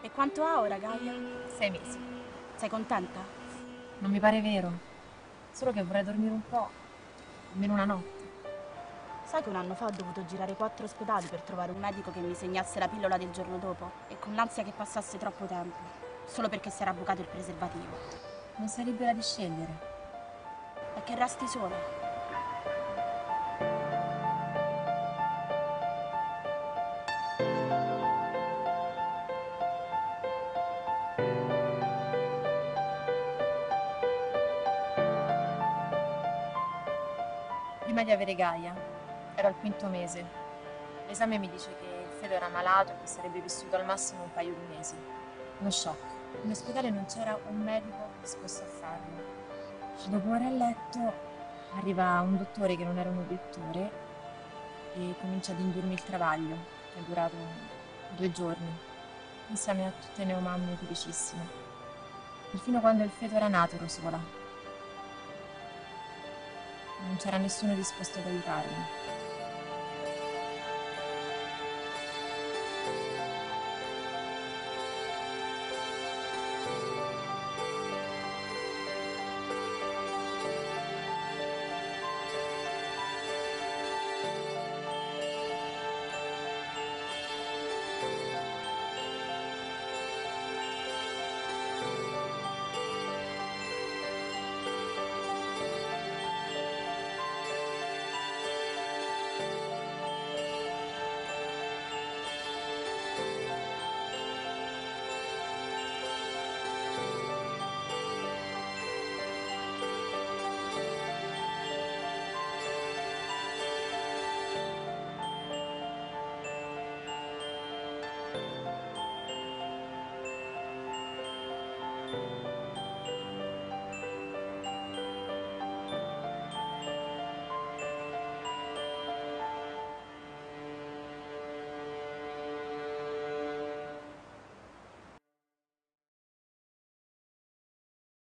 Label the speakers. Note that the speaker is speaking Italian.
Speaker 1: E quanto ha ora, Gaia?
Speaker 2: 6 mesi.
Speaker 1: Sei contenta?
Speaker 2: Non mi pare vero. Solo che vorrei dormire un po', almeno una notte.
Speaker 1: Sai che un anno fa ho dovuto girare 4 ospedali per trovare un medico che mi segnasse la pillola del giorno dopo e con l'ansia che passasse troppo tempo, solo perché si era bucato il preservativo.
Speaker 2: Non sei libera di scegliere.
Speaker 1: E che resti sola.
Speaker 2: Prima di avere Gaia, ero al quinto mese. L'esame mi dice che il feto era malato e che sarebbe vissuto al massimo un paio di mesi. Uno shock. In ospedale non c'era un medico disposto a farlo. Dopo ore a letto arriva un dottore che non era un obiettore e comincia ad indurmi il travaglio, che è durato 2 giorni, insieme a tutte le neomamme felicissime. Perfino quando il feto era nato ero sola, non c'era nessuno disposto ad aiutarmi.